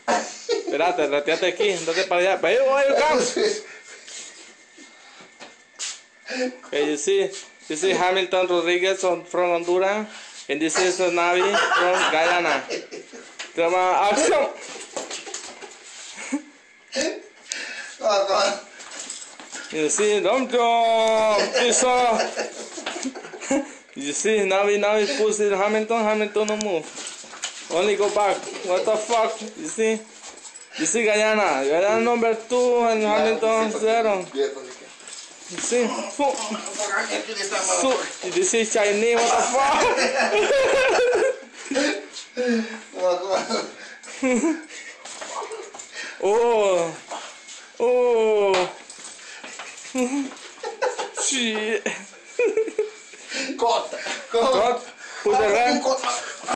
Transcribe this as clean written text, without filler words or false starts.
Espérate, reteate aquí, andate para allá. But where you come? Okay, you see Hamilton Rodriguez from Honduras, and this is Navi from Guyana. Come on, action! You see, don't jump! You see, Navi push it, Hamilton no move. Only go back. What the fuck? You see Guyana number 2 and Hamilton 0. You see? This is Chinese, what the fuck? Oh,